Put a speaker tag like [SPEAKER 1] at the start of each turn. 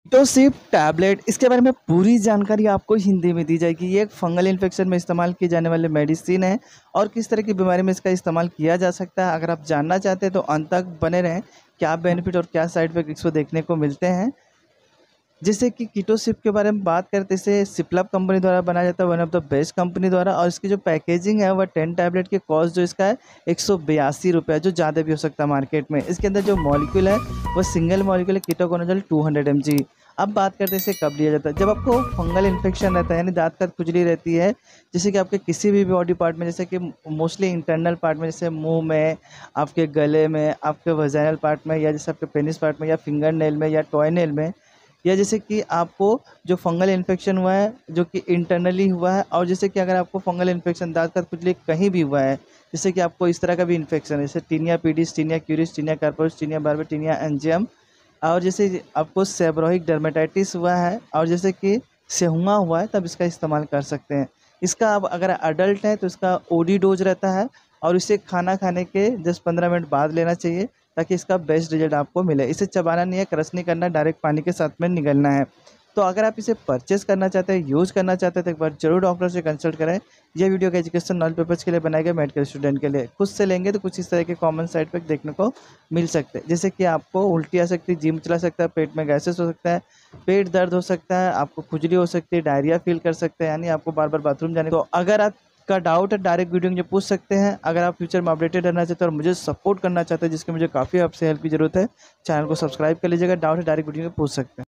[SPEAKER 1] कीटोसिप tablet, इसके बारे में पूरी जानकारी आपको हिंदी में दी जाएगी। ये एक फंगल इन्फेक्शन में इस्तेमाल की जाने वाली मेडिसिन है और किस तरह की बीमारी में इसका इस्तेमाल किया जा सकता है। अगर आप जानना चाहते हैं तो अंत तक बने रहें। क्या बेनिफिट और क्या साइड इफेक्ट इसको देखने को मिलते हैं। जैसे कि कीटोसिप के बारे में बात करते, इसे सिप्लाप कंपनी द्वारा बनाया जाता है, one of the best company द्वारा। और इसकी जो पैकेजिंग है वह 10 टैबलेट के कॉस्ट जो इसका है 182 रुपये, जो ज़्यादा भी हो सकता है मार्केट में। इसके अंदर जो मॉलिक्यूल है वह सिंगल मॉलिक्यूल है कीटोकोनाजोल 200 mg। अब बात करते हैं इसे कब लिया जाता है। जब आपको फंगल इन्फेक्शन रहता है, यानी दांत का खुजली रहती है, जैसे कि आपके किसी भी बॉडी पार्ट में, जैसे कि मोस्टली इंटरनल पार्ट में, जैसे मुंह में, आपके गले में, आपके वजाइनल पार्ट में, या जैसे आपके पेनिस पार्ट में, या फिंगर नेल में, या टॉय नेल में, या जैसे कि आपको जो फंगल इन्फेक्शन हुआ है जो कि इंटरनली हुआ है, और जैसे कि अगर आपको फंगल इन्फेक्शन दांत का खुजली कहीं भी हुआ है, जैसे कि आपको इस तरह का भी इन्फेक्शन है, जैसे tinea pedis, tinea cruris, tinea corporis, tinea barbae, tinea unguium, और जैसे आपको सेबरोइक डर्मेटाइटिस हुआ है, और जैसे कि सेहुआ हुआ है, तब इसका इस्तेमाल कर सकते हैं। इसका अब अगर अडल्ट है तो इसका ओडी डोज रहता है और इसे खाना खाने के 10-15 मिनट बाद लेना चाहिए, ताकि इसका बेस्ट रिजल्ट आपको मिले। इसे चबाना नहीं है, क्रश नहीं करना, डायरेक्ट पानी के साथ में निगलना है। तो अगर आप इसे परचेस करना चाहते हैं, यूज़ करना चाहते हैं, तो एक बार जरूर डॉक्टर से कंसल्ट करें। यह वीडियो का एजुकेशन नॉलेज पर्पज़ के लिए बनाया गया, मेडिकल स्टूडेंट के लिए। खुद से लेंगे तो कुछ इस तरह के कॉमन साइड इफेक्ट देखने को मिल सकते हैं, जैसे कि आपको उल्टी आ सकती है, जी चला सकता है, पेट में गैसेस हो सकता है, पेट दर्द हो सकता है, आपको खुजली हो सकती है, डायरिया फील कर सकते हैं, यानी आपको बार बार बाथरूम जाने। तो अगर आप का डाउट है डायरेक्ट वीडियो में मुझे पूछ सकते हैं। अगर आप फ्यूचर में अपडेटेड रहना चाहते हैं और मुझे सपोर्ट करना चाहते हैं, जिसकी मुझे काफ़ी आपसे हेल्प की ज़रूरत है, चैनल को सब्सक्राइब कर लीजिएगा। डाउट है डायरेक्ट वीडियो में पूछ सकते हैं।